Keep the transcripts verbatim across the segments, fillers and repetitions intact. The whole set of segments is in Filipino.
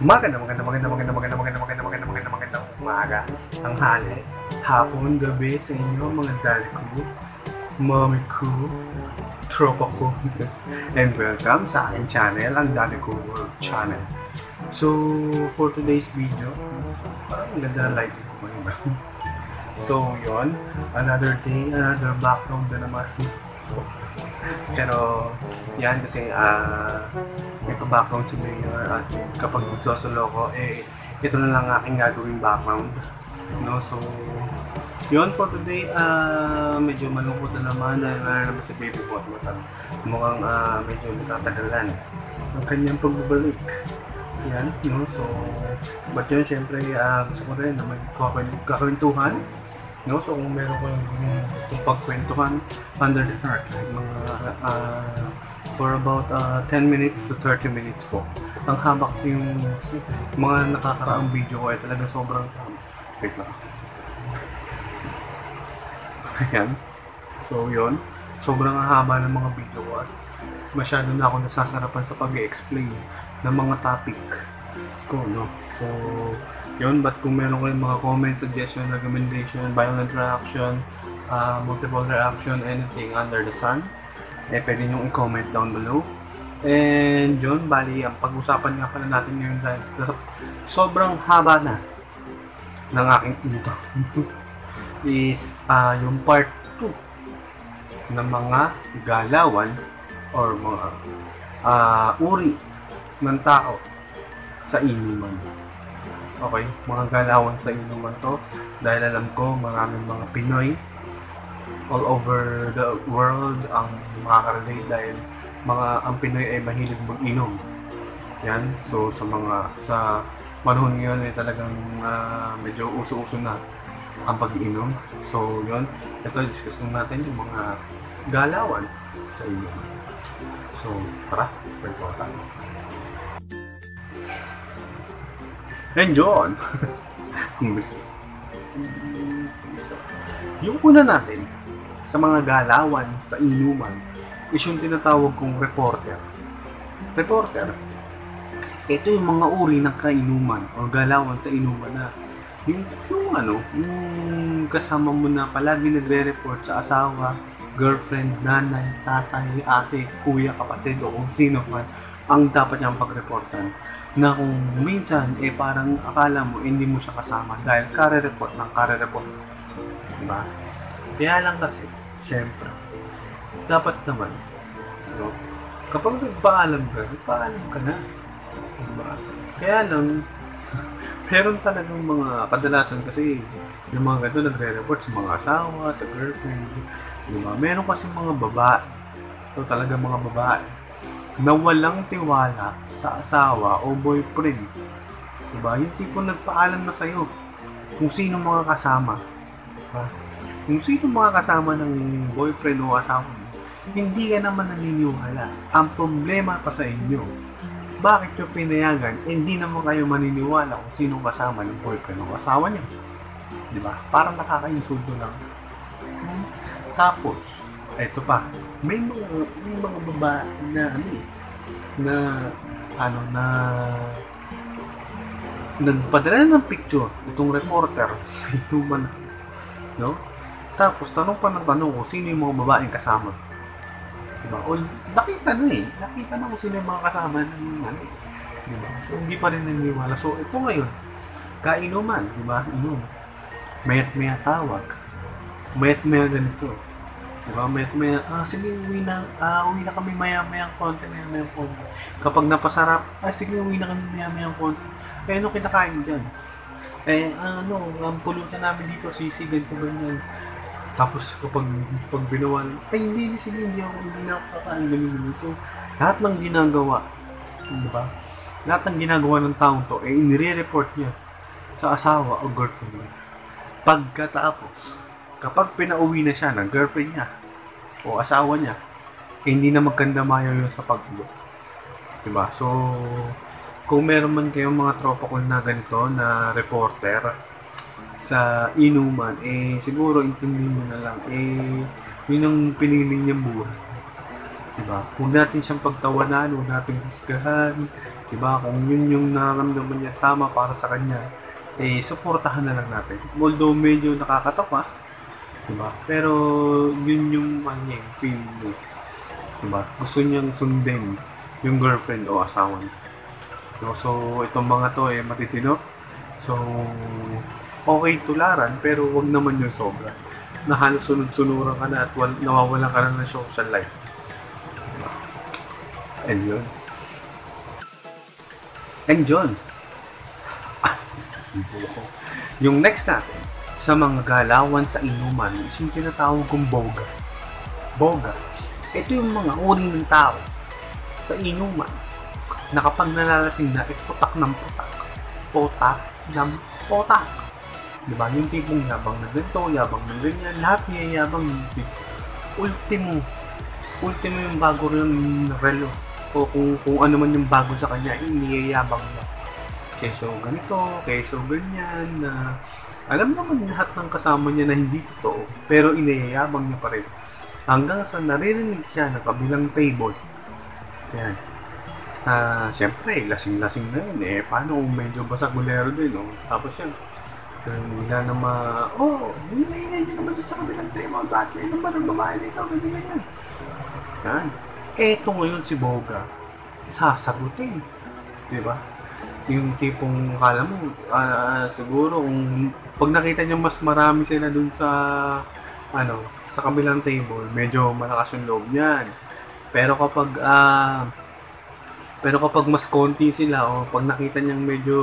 Maganda, maganda, maganda, maganda, maganda, maganda, maganda, maganda, maganda, maganda, umaga, tanghali, hapon, gabi sa inyo, mga daddy ko, mommy ko, tropa ko, and welcome sa aking channel, ang Daddy Ko World Channel. So, for today's video, parang ang ganda ng lighting ko ngayon ba? So, yon, another day, another background na naman. Pero, yan kasi, ah, uh, may pa-background si Mayor at kapag nagsosolo ko, eh, ito na lang aking gagawing background. No? So, yun for today, uh, medyo malungkot na naman dahil na naman si Baby Bot Matang. Mukhang uh, medyo natatagalan ang kanyang pagbabalik. Yan, no? So, but yun, syempre, uh, gusto ko rin na may kakwentuhan. No? So, kung meron ko yung gusto pagkwentuhan under the start, like mga uh, for about uh, ten minutes to thirty minutes po. Ang haba kasi yung mga nakakaraang video ko ay talaga sobrang wait lang. Ayan. So, yun. Sobrang haba ng mga video ko at masyado na ako nasasarapan sa pag-i-explain ng mga topic ko, no? So, yun. But kung meron kayong mga comments, suggestion, recommendation, violent reaction, uh, multiple reaction, anything under the sun, eh, pwede nyo i-comment down below. And yun, bali, ang pag-usapan nga pala natin ngayon dahil sobrang haba na ng aking intro is uh, yung part two ng mga galawan or mga uh, uri ng tao sa inuman. Okay, mga galawan sa inuman to dahil alam ko maraming mga Pinoy all over the world ang makaka-relate dahil mga ang Pinoy ay mahilig mag-inom. Yan, so sa mga sa panahon ngayon ay talagang uh, medyo uso-uso na ang pag-inom. So yun, ito discuss natin yung mga galawan sa iyo. So tara, pwede ko tayo. And John, yung una natin sa mga galawan sa inuman is yung tinatawag kong reporter. Reporter, ito yung mga uri ng kainuman o galawan sa inuman na yung, yung ano, yung kasama mo na palagi nagre-report sa asawa, girlfriend, nanay, tatay, ate, kuya, kapatid o kung sino man ang dapat niyang pagreportan na kung minsan eh parang akala mo hindi mo siya kasama dahil kare-report ng kare-report. Diba? Kaya lang kasi, syempre, dapat naman, no? Kapag nagpaalam ka, nagpaalam ka na. Diba? Kaya lang, meron talagang mga kadalasan kasi yung mga ganito nagre-report sa mga asawa, sa girlfriend. Diba? Meron kasi mga babae, ito talaga mga babae, na walang tiwala sa asawa o boyfriend. Diba? Yung tipo nagpaalam na sa'yo kung sino mga kasama. Diba? Kung sino mga kasama ng boyfriend o asawa mo, hindi ka naman naniniwala. Ang problema pa sa inyo, bakit nyo pinayagan, hindi naman kayo maniniwala kung sino kasama ng boyfriend o asawa niya. Diba? Parang nakaka-insulto lang. Hmm? Tapos, eto pa, may mga, may mga babae na ano eh, na ano na nagpadala ng picture itong reporter sa inuman, no? Tapos, tanong pa ng tanong kung sino yung mga babaeng kasama. Diba? O, nakita na eh. Nakita na kung sino yung mga kasama ng ano. Diba? So, hindi pa rin naniniwala. So, ito ngayon, kainuman, diba? Inom. Mayat maya tawag. Mayat maya ganito. Diba? Mayat maya, ah, sige, uwi na, ah, uwi na kami maya-maya konti, maya-maya konti. Kapag napasarap, ah, sige, uwi na kami maya-maya konti. Eh, ano kinakain dyan? Eh, ano, ang pulutan namin dito, sisig, ganito, ganyan. Tapos kapag pag binawan, ay hindi, sige, hindi ako, hindi na ako kakain, ganun. So, lahat ng ginagawa, di ba? Lahat ng ginagawa ng taong to, eh, inire-report niya sa asawa o girlfriend niya. Pagkatapos, kapag pinauwi na siya ng girlfriend niya o asawa niya, eh, hindi na magkandamayo yun sa pag-uwi. Di ba? So, kung meron man kayong mga tropa ko na ganito, na reporter, sa inuman, eh, siguro intindihin nyo na lang, eh, yun ang pinili niyang buhay. Diba? Huwag natin siyang pagtawanan, huwag natin husgahan. Diba? Kung yun yung nararamdaman niya tama para sa kanya, eh, suportahan na lang natin. Although medyo nakakatawa, diba? Pero yun yung ano niya, yung feel niya. Diba? Gusto niyang sundin yung girlfriend o asawa niya. No? So, itong mga to eh, matitino. So, okay tularan, pero wag naman yung sobra. Na halos sunod-sunuran ka na at wal- nawawalan ka na ng social life. And yun. And yun. Yung next natin, sa mga galawan sa inuman, is yung tinatawag kong boga. Boga. Ito yung mga uri ng tao sa inuman na kapag nalalasing na, eh, putak ng putak. Putak ng putak. Diba? Yung tipong yabang na ganito, yabang na ganyan, lahat niya yabang yung tipo. Ultimo. Ultimo yung bago rin relo. O kung, kung ano man yung bago sa kanya, iniyayabang niya. Keso ganito, keso ganyan, na alam naman lahat ng kasama niya na hindi totoo, pero iniyayabang niya pa rin. Hanggang sa naririnig siya na kabilang table. Yan. Ah, uh, siyempre, lasing-lasing na yun eh. Paano kung medyo basagulero din, no? Tapos yan, wala na ma... Oh, hinay-hinay niya naman sa kabilang table. Bakit yan naman ang babae dito? Ganyan ganyan. Yan. Eto ngayon si Boga, sasagutin. Diba? Yung tipong, kala mo, uh, siguro, kung pag nakita niyo mas marami sila dun sa, ano, sa kabilang table, medyo malakas yung loob niyan. Pero kapag, ah, uh, pero kapag mas konti sila, o pag nakita niyang medyo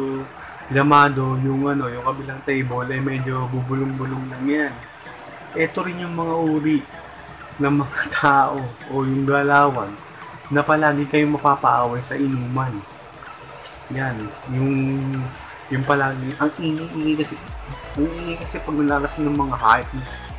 lamado yung, ano, yung kabilang table, eh medyo bubulong-bulong lang yan. Ito rin yung mga uri ng mga tao o yung galawan na palagi kayong mapapaaway sa inuman. Yan, yung yung palagi, ang ingay-ingay kasi, ang ingay kasi pag nalalasing ng mga hype.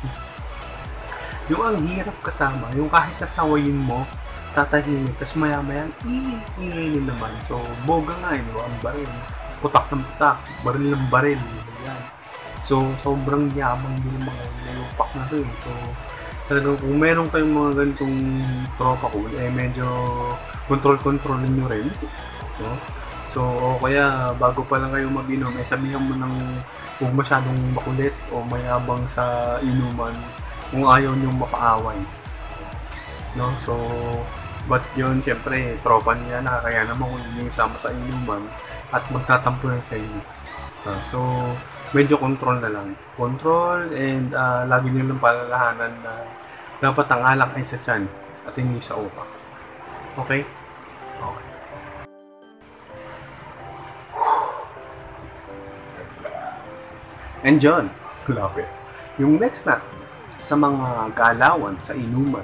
Yung ang hirap kasama, yung kahit nasawayin mo, tatahimik, tas maya-maya, ingay-ingay din naman. So, boga nga yun, ang baril. Putak ng putak, baril ng baril. Yan. So, sobrang yamang din yung mga nilupak na to eh. So, talagang kung meron kayong mga ganitong tropa ko, eh medyo control-controlin nyo rin. No? So, o kaya bago pa lang kayo mag-inom, eh sabihan mo ng huwag masyadong makulit o mayabang sa inuman kung ayaw nyo mapaaway. No? So, but yun, syempre, tropa niya na, kaya naman kung yung isama sa inuman at magtatampo yan sa inyo. Uh, so, medyo control na lang. Control and uh, lagi nyo lang palalahanan na dapat ang alak ay sa tiyan at hindi sa utak. Okay? Okay. And John, lapit. Yung next na, sa mga galawan sa inuman,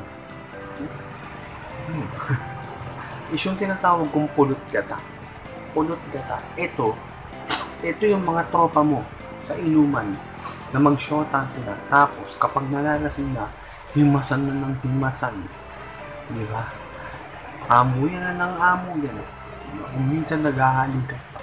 hmm. is yung tinatawag kong pulot gata. Pulot gata. Ito, ito yung mga tropa mo sa inuman na mag-shota sila. Tapos, kapag nalalasing na, himasan na ng himasan. Di ba? Amo yan na ng amo yan. Kung minsan naghahalikan pa.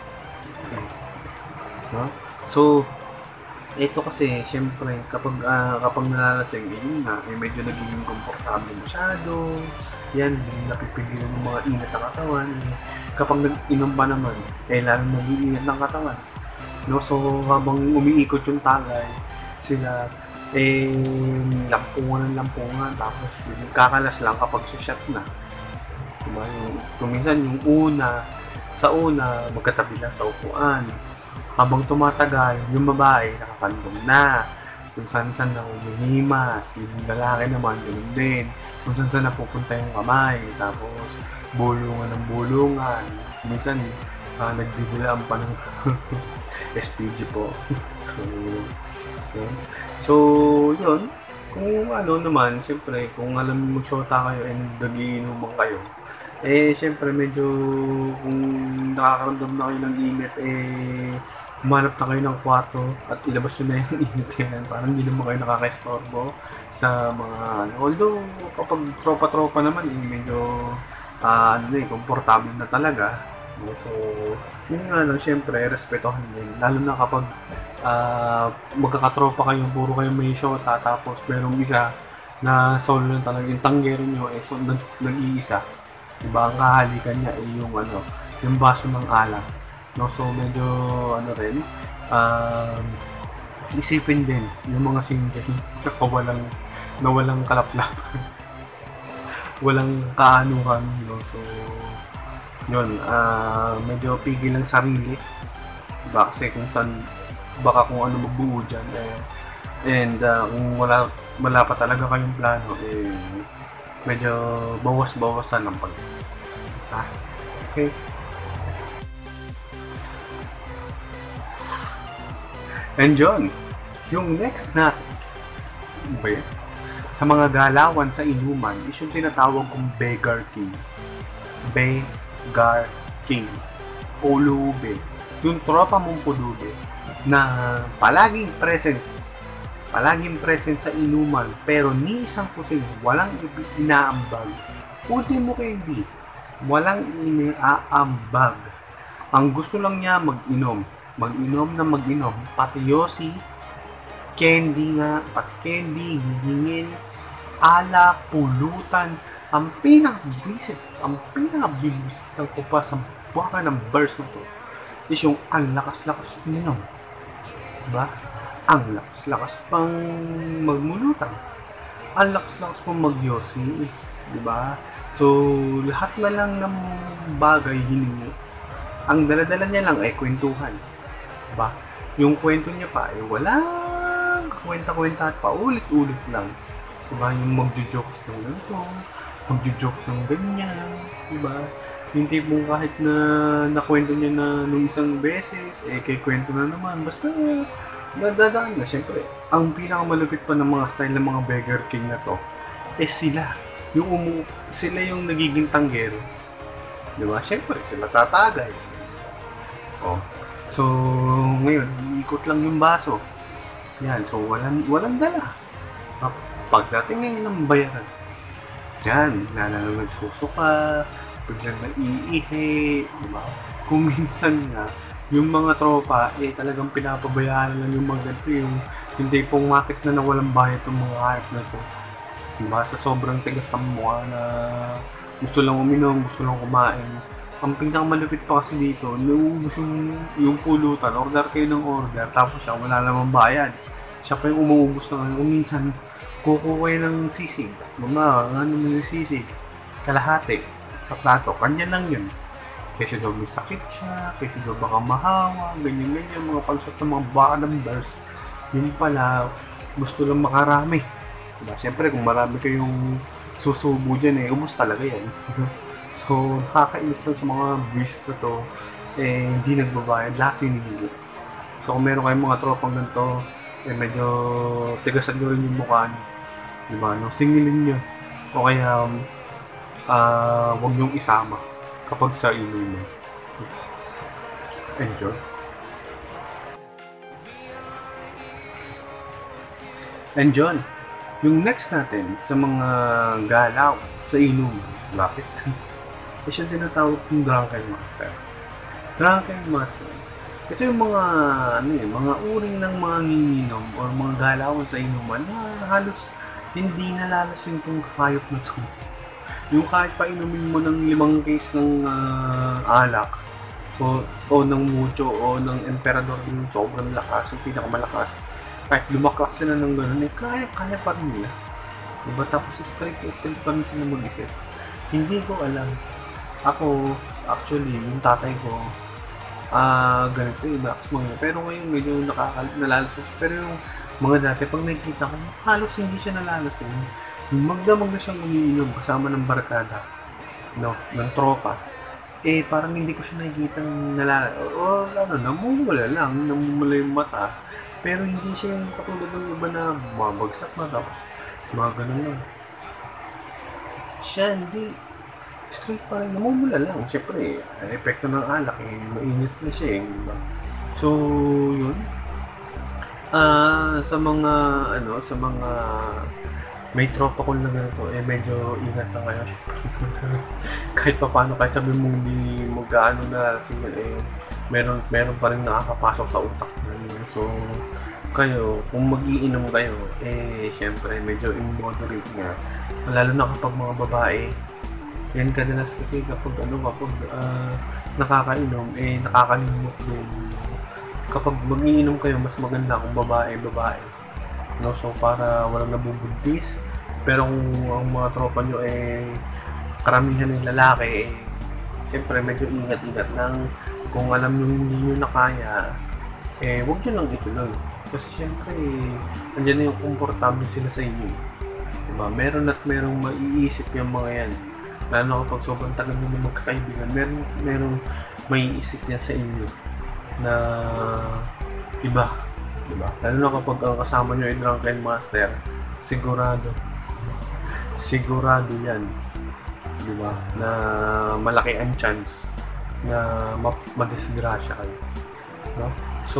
No? So, ito kasi, syempre, kapag uh, kapag nalalasing, yun na, eh, medyo nagiging komportable masyado. Yan, napipigilan ng mga inat ng katawan. Eh, kapag nag-inom pa naman, eh, lalong nag-iingat ng katawan. No? So, habang umiikot yung tagay, sila, eh, lampungan ng lampungan. Tapos, kakalas lang kapag shot na. Diba? Yung, kuminsan, yung una, sa una, magkatabi lang sa upuan. Habang tumatagal, yung babae nakakandong na. Kung saan-saan na umihimas. Yung lalaki naman, yun din. Kung saan-saan na pupunta yung kamay. Tapos, bulungan ng bulungan. Minsan, uh, nagdidilaan pa ng S P G po. So, yun. So, yun. Kung ano naman, siyempre, kung alam mo mag-shota kayo and nagiinuman kayo, eh, siyempre, medyo kung nakakaramdam na kayo ng init, eh, humanap na kayo ng kwarto at ilabas nyo na yung init yan. Parang hindi naman kayo nakaka-estorbo sa mga ano. Although, kapag tropa-tropa naman, eh, medyo, uh, ano na eh, komportable na talaga. So, yun nga lang, siyempre, respetohan din. Lalo na kapag uh, magkakatropa kayo, puro kayo may shota, tapos merong isa na solo lang talaga. Yung tanggero nyo eh so, nag, nag-iisa. Diba? Ang kahalikan niya ay yung ano, yung baso ng alak. No? So medyo ano rin, um, isipin din yung mga single na walang, na walang kalaplapan. Walang kaanuhan. No? So yun, uh, medyo pigil ng sarili. Diba? Kasi kung saan, baka kung ano magbuo dyan eh, and uh, kung wala, wala pa talaga kayong plano eh, medyo bawas-bawasan ng pag ah, okay. And yun, yung next na okay, sa mga galawan sa inuman is yung tinatawag kong beggar king. Beggar king o lube, yung tropa mong pulubi na palaging present palaging present sa inuman pero ni isang kusing walang inaambag. Ultimo hindi, walang inaambag. Ang gusto lang niya mag-inom, mag-inom na mag-inom, pati yosi, candy nga, pati candy, hihingin, ala, pulutan. Ang pinakabisit, ang pinakabisit ng kupa sa baka ng verse na to is yung ang lakas-lakas uminom. Diba? Ang lakas-lakas pang magmulutan. Ang lakas-lakas pang magyosi. Diba? So, lahat na lang ng bagay hiningi. Ang daladala niya lang ay kwentuhan. Diba? Yung kwento niya pa ay walang kwenta-kwenta at paulit-ulit lang. Diba? Yung magjo-jokes ng ganito, magjo-joke ng ganyan. Diba? Yung tipong kahit na nakwento niya na nung isang beses, eh kay kwento na naman. Basta, nadadaan na. Siyempre, ang pinakamalupit pa ng mga style ng mga beggar king na to, eh sila. Yung umu sila yung nagiging tanggero. Diba? Siyempre, sila tatagay. Oh. So, ngayon, ikot lang yung baso. Yan. So, walang, walang dala. Pagdating ngayon ng bayaran, yan, nalang nagsusuka, biglang naiihi, diba? Kung minsan nga, yung mga tropa, eh talagang pinapabayaan lang yung mga ganito, yung hindi pong matik na nawalang bayad yung mga hayop na to. Diba? Sa sobrang tigas ng mukha na gusto lang uminom, gusto lang kumain. Ang pinakamalupit pa kasi dito, naubos yung, yung pulutan, order kayo ng order, tapos siya wala namang bayad. Siya pa yung umuubos na kung minsan, kukuha ng sisig. Mama, ano mo yung sisig? Kalahati. Sa plato. Kanya lang yun. Kasi daw may sakit siya. Kasi daw baka mahawa. Ganyan-ganyan. Mga palusot ng mga baka numbers. Yun pala, gusto lang makarami. Diba? Siyempre, kung marami kayong susubo dyan, eh, ubus talaga yan. So, nakakainis lang sa mga buwisit na to. Eh, hindi nagbabayad. Lahat hinihingi. So, kung meron kayong mga tropang ganito, eh, medyo tigasan nyo rin yung mukha nyo. Diba? No? Singilin nyo. O kaya, um, uh, wag nyong isama kapag sa inuman. Enjoy. Enjoy. Yung next natin sa mga galaw sa inuman, lapit. Eh siya tinatawag ng Drunken Master. Drunken Master. Ito yung mga, ano eh, mga uri ng mga nginginom o mga galawan sa inuman na halos hindi nalalasing tong hayop na to. Yung kahit pa inumin mo ng limang case ng uh, alak o, o ng mucho o ng emperador yung sobrang lakas, yung pinakamalakas, kahit lumaklak sila ng gano'n, eh kaya, kaya pa rin nila. Diba? Tapos straight to straight pa rin sila mag-isip. Hindi ko alam. Ako, actually, yung tatay ko, ah uh, ganito yung lakas mga. Pero ngayon medyo nakakalalasas. Pero yung mga dati, pag nakikita ko, halos hindi siya nalalasing. Magdamag na siyang umiinom kasama ng barkada, no, ng tropa. Eh, parang hindi ko siya nakikita nalalasing. O, ano, namumula lang, namumula yung mata. Pero hindi siya yung katulad ng iba na mabagsak na tapos mga ganun lang. Siya, hindi. Straight pa rin, namumula lang. Siyempre, ang epekto ng alak, eh, mainit na siya, eh. So, yun. Ah, uh, sa mga, ano, sa mga may tropa ko lang ito, eh, medyo ingat na kayo. Kahit pa paano, kahit sabi mong hindi mag-ano na, sige, eh, meron, meron pa rin nakakapasok sa utak. So, kayo, kung mag-iinom kayo, eh, syempre, medyo immoderate nga. Lalo na kapag mga babae, yan kadalas kasi kapag ano, kapag uh, nakakainom, eh, nakakalimot din. Kapag mag-iinom kayo, mas maganda kung babae, babae. No? So, para walang nabubuntis. Pero kung ang mga tropa nyo, eh, karamihan ng lalaki, eh, syempre, medyo ingat-ingat lang. Kung alam nyo hindi nyo na kaya, eh, huwag nyo lang ituloy. Kasi syempre, andyan na yung komportable sila sa inyo. Diba? Meron at merong maiisip yung mga yan. Lalo na kapag sobrang tagal nyo na magkakaibigan, meron, merong maiisip yan sa inyo na iba. Diba? Lalo na kapag ang kasama nyo ay drunken master, sigurado. Sigurado yan. Diba? Na malaki ang chance na madisgrasya kayo. No? So,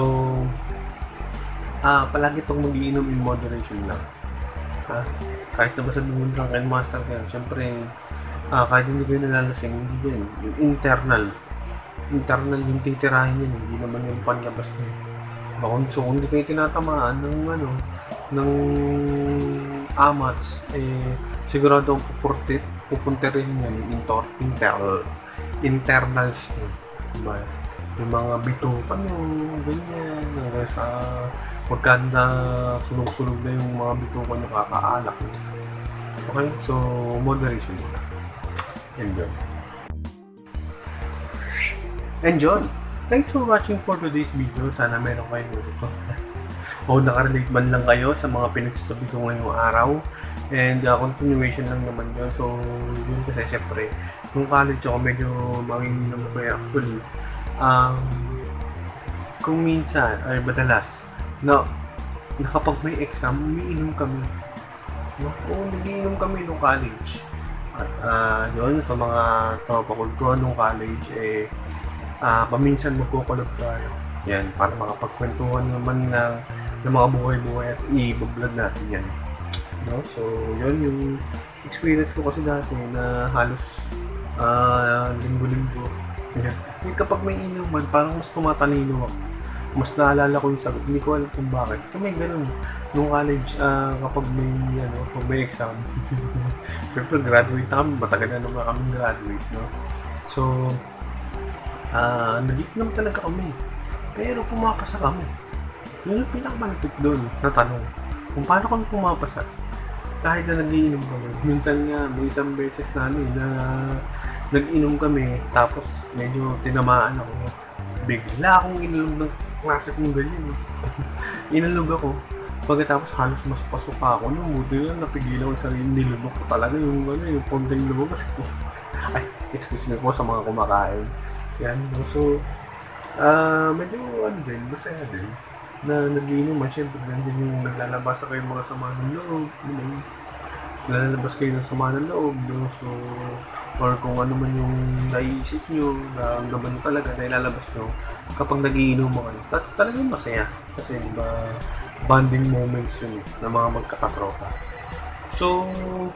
ah, palagi itong mag-iinom in moderation lang. Ha? Kahit na ba sabihin mo drunken master kayo, syempre, ah, kahit hindi kayo nalalasing, hindi yan. Yung internal. Internal yung titirahin yan, hindi naman yung panlabas nyo. Bakon, so, kung hindi kayo tinatamaan ng, ano, ng amats, eh, sigurado ang pupuntit, pupuntirin yan yung inter, internal, internals nyo. Diba? Yung mga bitukan nyo, ganyan, hanggang sa magkanda sunog-sunog na yung mga bitukan nyo, kakaalak. Okay? So, moderation. And yun. And yun. Thanks for watching for today's video. Sana meron kayo dito. O nakarelate man lang kayo sa mga pinagsasabi ko ngayong araw. And uh, continuation lang naman yun. So, yun kasi syempre, nung college ako medyo manginginom ko actually. Um, kung minsan, ay madalas, no, na kapag may exam, umiinom kami. No? Oo, nagiinom kami nung college. At uh, yun, sa mga tropa ko nung college, eh, uh, paminsan magkukulog tayo. Yan, para makapagkwentuhan naman ng, ng mga buhay-buhay at i-vlog natin yan. No? So, yun yung experience ko kasi dati na halos uh, linggo-linggo. Yeah. Yung kapag may inuman, parang mas tumatalino ako. Mas naalala ko yung sagot. Hindi ko alam kung bakit. Kami ganun. Nung college, uh, kapag may, ano, kapag may exam, siyempre graduate na kami. Matagal na naman kami graduate, no? So, uh, nag-iinom talaga kami. Pero pumapasa kami. Yun yung pinakamalapit doon na tanong. Kung paano kami pumapasa? Kahit na nag-iinom kami. Minsan nga, may isang beses na ano, na nag-inom kami, tapos medyo tinamaan ako. Bigla akong inalog ng klase kong ganyan. Inalog ako. Pagkatapos halos mas pasuka ako. No, buti lang napigilan ko sa sarili. Nilunok ko talaga yung, ano, yung pondeng lumabas. Ay, excuse me po sa mga kumakain. Yan. No? So, uh, medyo ano din, masaya din. Na nag-iinuman, syempre nandun yung naglalabas kayo mga sama ng loob. Ano, lalabas kayo ng sama ng loob, no? So, or kung ano man yung naiisip nyo, na ang naman talaga na ilalabas nyo kapag nag-iinom mo kayo. Ta- talagang masaya. Kasi ba, bonding moments yun na mga magkakatropa. So,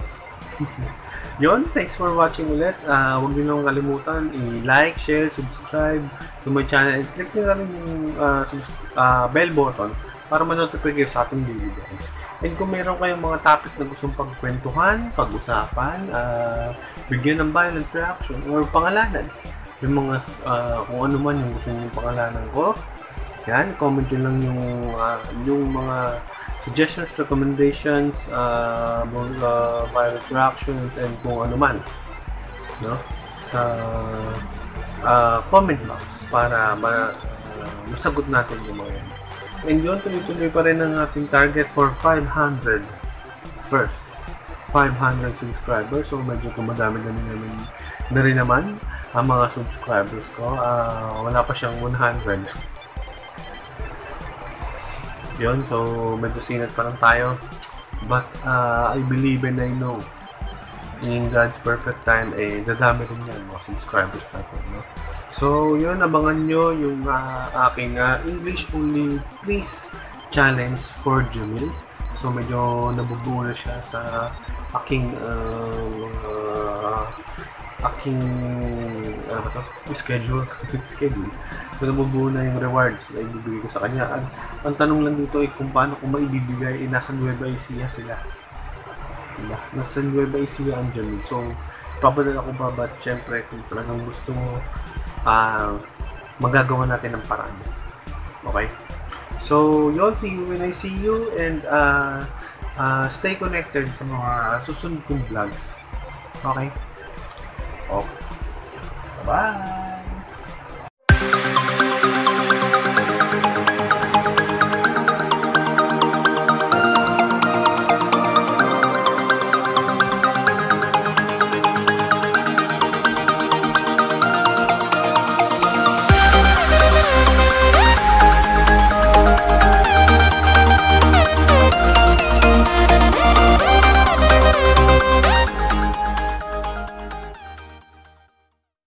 yun. Thanks for watching ulit. Uh, huwag nyo lang kalimutan i-like, share, subscribe to my channel. And click nyo na rin yung uh, subs- uh, bell button para ma-notify kayo sa ating video guys. And kung meron kayong mga topic na gustong pagkwentuhan, pag-usapan, uh, bigyan ng violent reaction, or pangalanan, yung mga, uh, kung ano man yung gusto nyo yung pangalanan ko, yan, comment nyo lang yung, uh, yung mga suggestions, recommendations, uh, mga violent reactions, and kung ano man, no? Sa uh, comment box para ma, uh, masagot natin yung mga yan. And yun, tuloy-tuloy pa rin ang ating target for five hundred first. five hundred subscribers. So, medyo kumadami na namin na rin naman ang mga subscribers ko. Uh, wala pa siyang one hundred. Yun, so medyo sinat pa lang tayo. But, uh, I believe and I know in God's perfect time, eh, dadami rin yan mga subscribers natin, no? So, yun, abangan nyo yung uh, aking uh, English only please challenge for Jamil. So, medyo nabubuo na siya sa aking uh, uh, aking ano ba to? Schedule. Schedule. So, nabubuo na yung rewards na ibibigay ko sa kanya. Ang, ang tanong lang dito ay kung paano ko maibibigay, eh, nasa Nueva Ecija sila. Diba? Nasa Nueva Ecija ang dyan. So, papadala ko ba, but syempre, kung talagang gusto mo, ah, uh, magagawa natin ng paraan. Okay? So, yon, see you when I see you, and uh, uh, stay connected sa mga susunod kong vlogs. Okay? Okay. Bye-bye!